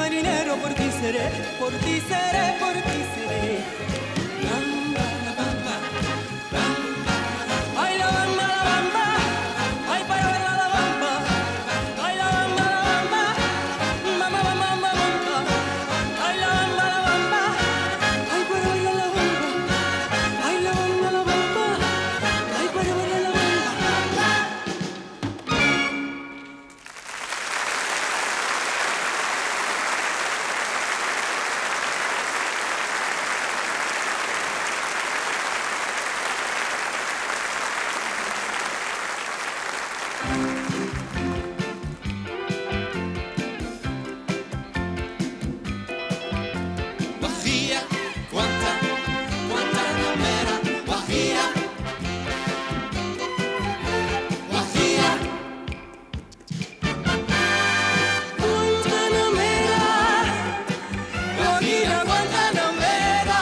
marinero, por ti seré, por ti seré, por ti seré. Bamba, la bamba, bamba. Ay, la bamba, ay, para bailar la bamba. Ay, la bamba, bamba, bamba, bamba. Ay, la bamba, ay, para bailar la bamba. Ay, la bamba, ay, para bailar la bamba. Guajira, Guantanamera, Guajira, Guajira, Guantanamera, Guajira, Guantanamera,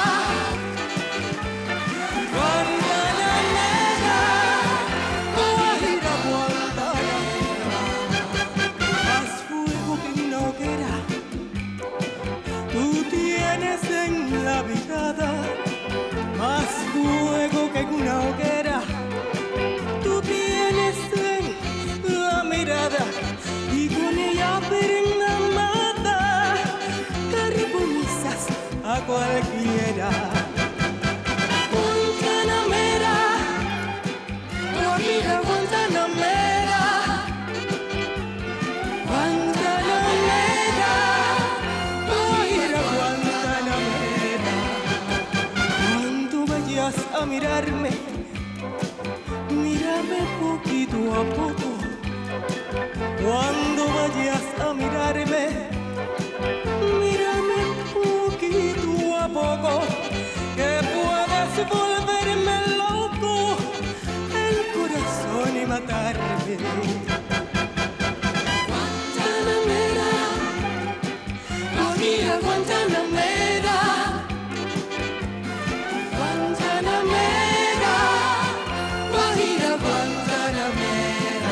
Guantanamera, Guajira, Guantanamera. Más fuego que una hoguera, tú tienes en la mirada. Más fuego que una hoguera, tú tienes en la mirada. Y con ella perennamada carbonizas a cualquiera. Guantanamera, Guajira, Guantanamera, Guantanamera, Guajira, Guantanamera. Cuando vayas a mirarme, mírame poquito a poco. Cuando vayas a mirarme, mírame poquito a poco, que puedes volverme loco el corazón y matarme. Guantanamera, Guajira, Guantanamera, Guantanamera, Guajira, Guantanamera.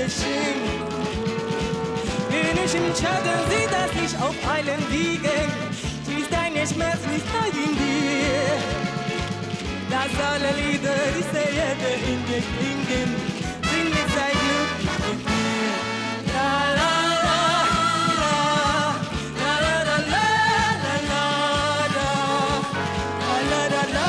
geschehen. Wenn ich im Schatten sehe, dass ich auf allen Wiegen, schließt deine Schmerz nicht in dir. Dass alle Lieder dieser Erde in dir klingen, bring mir sei glücklich mit mir. La la la la, la la la la la la la, la la la la.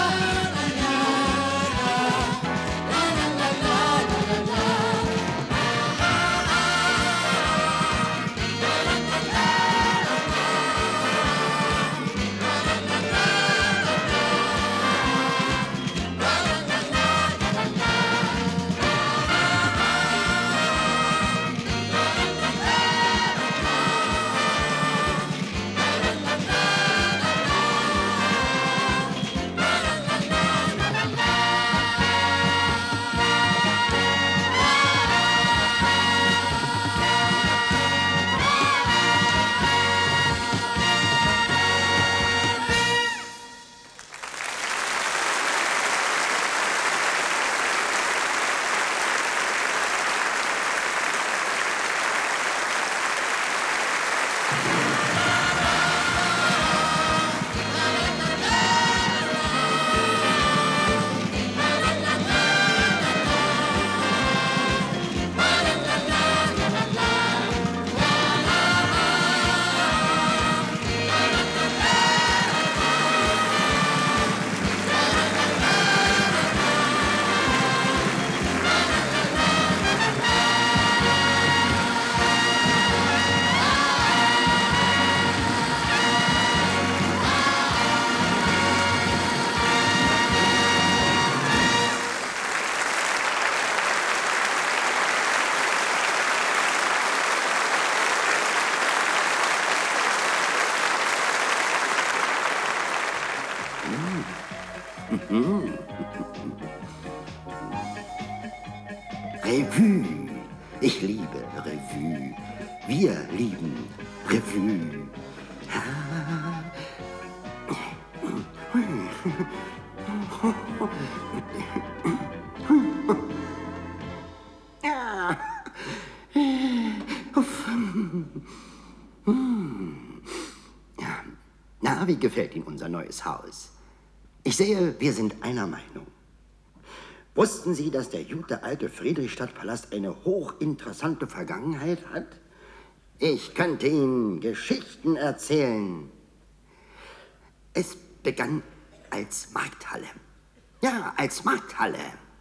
Revue. Ich liebe Revue. Wir lieben Revue. Na, wie gefällt Ihnen unser neues Haus? Ich sehe, wir sind einer Meinung. Wussten Sie, dass der gute alte Friedrichstadtpalast eine hochinteressante Vergangenheit hat? Ich könnte Ihnen Geschichten erzählen. Es begann als Markthalle. Ja, als Markthalle.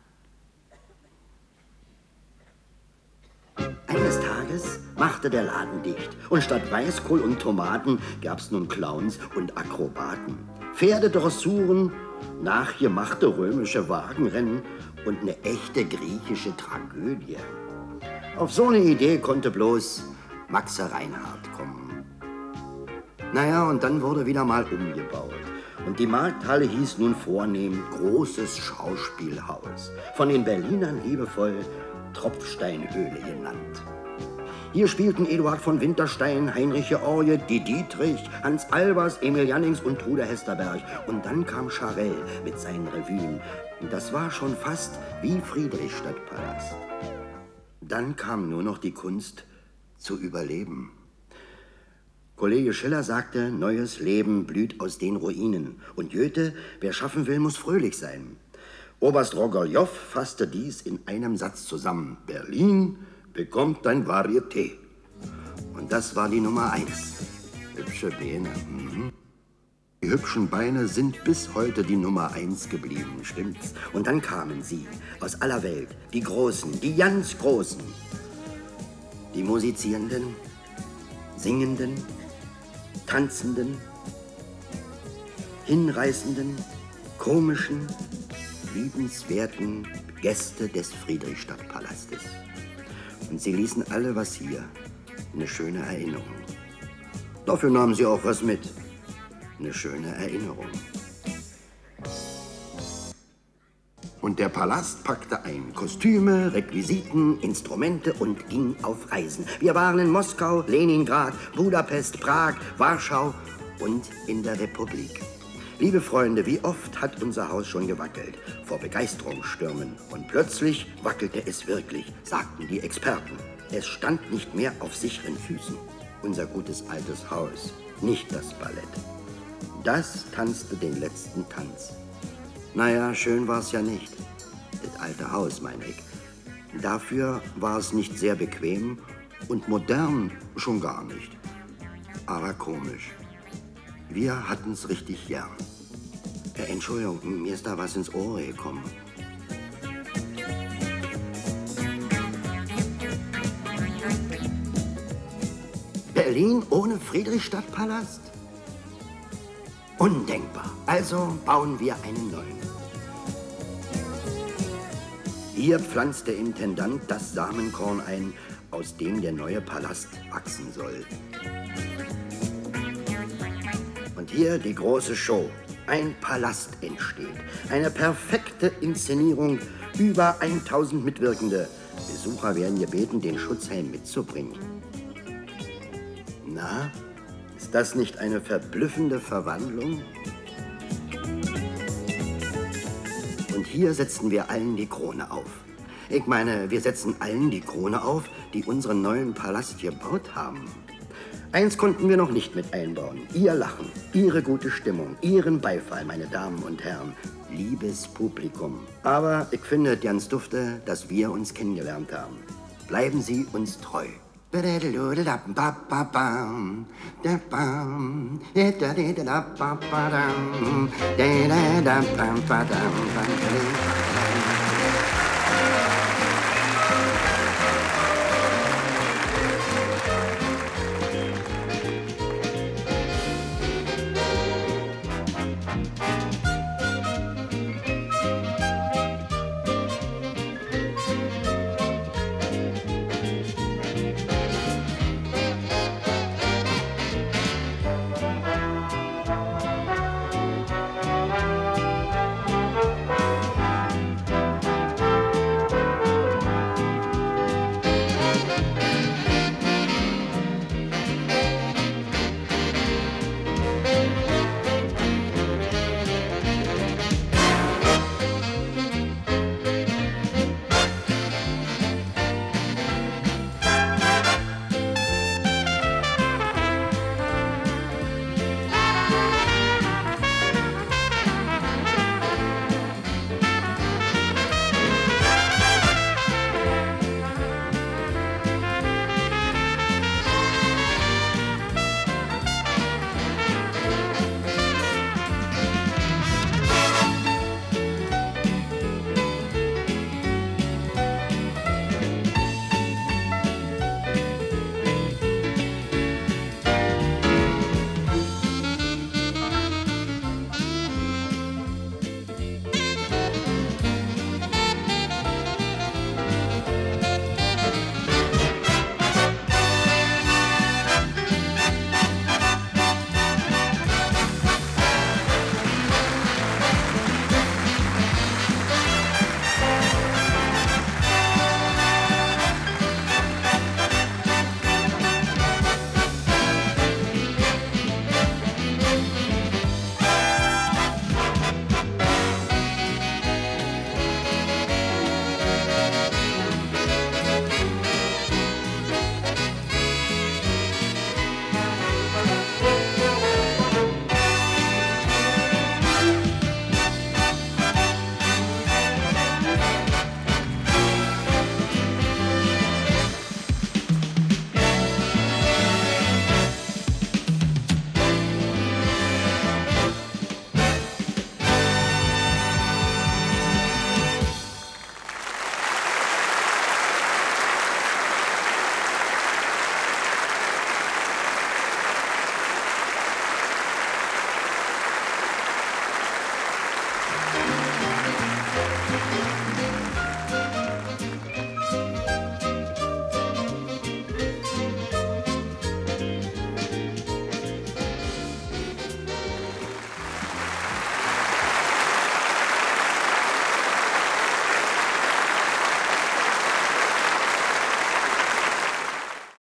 Eines Tages machte der Laden dicht und statt Weißkohl und Tomaten gab's nun Clowns und Akrobaten. Pferdedressuren, nachgemachte römische Wagenrennen und eine echte griechische Tragödie. Auf so eine Idee konnte bloß Maxe Reinhardt kommen. Naja, und dann wurde wieder mal umgebaut. Und die Markthalle hieß nun vornehm Großes Schauspielhaus. Von den Berlinern liebevoll Tropfsteinhöhle genannt. Hier spielten Eduard von Winterstein, Heinrich George, Die Dietrich, Hans Albers, Emil Jannings und Trude Hesterberg. Und dann kam Charell mit seinen Revuen. Und das war schon fast wie Friedrichstadtpalast. Dann kam nur noch die Kunst zu überleben. Kollege Schiller sagte, neues Leben blüht aus den Ruinen. Und Goethe, wer schaffen will, muss fröhlich sein. Oberst Rogaljow fasste dies in einem Satz zusammen. Berlin bekommt ein Varieté. Und das war die Nummer 1. Hübsche Beine. Die hübschen Beine sind bis heute die Nummer 1 geblieben, stimmt's? Und dann kamen sie aus aller Welt, die Großen, die ganz Großen. Die Musizierenden, Singenden, Tanzenden, Hinreißenden, Komischen, liebenswerten Gäste des Friedrichstadtpalastes. Und sie ließen alle was hier, eine schöne Erinnerung. Dafür nahmen sie auch was mit, eine schöne Erinnerung. Und der Palast packte ein, Kostüme, Requisiten, Instrumente und ging auf Reisen. Wir waren in Moskau, Leningrad, Budapest, Prag, Warschau und in der Republik. Liebe Freunde, wie oft hat unser Haus schon gewackelt vor Begeisterungsstürmen. Und plötzlich wackelte es wirklich, sagten die Experten. Es stand nicht mehr auf sicheren Füßen. Unser gutes altes Haus, nicht das Ballett. Das tanzte den letzten Tanz. Naja, schön war es ja nicht. Das alte Haus, meine ich. Dafür war es nicht sehr bequem und modern schon gar nicht. Aber komisch. Wir hatten's richtig gern. Entschuldigung, mir ist da was ins Ohr gekommen. Berlin ohne Friedrichstadtpalast? Undenkbar. Also bauen wir einen neuen. Hier pflanzt der Intendant das Samenkorn ein, aus dem der neue Palast wachsen soll. Und hier die große Show. Ein Palast entsteht. Eine perfekte Inszenierung. Über 1000 Mitwirkende. Besucher werden gebeten, den Schutzhelm mitzubringen. Na, ist das nicht eine verblüffende Verwandlung? Und hier setzen wir allen die Krone auf. Ich meine, wir setzen allen die Krone auf, die unseren neuen Palast gebaut haben. Eins konnten wir noch nicht mit einbauen. Ihr Lachen, Ihre gute Stimmung, Ihren Beifall, meine Damen und Herren. Liebes Publikum. Aber ich finde ganz dufte, dass wir uns kennengelernt haben. Bleiben Sie uns treu.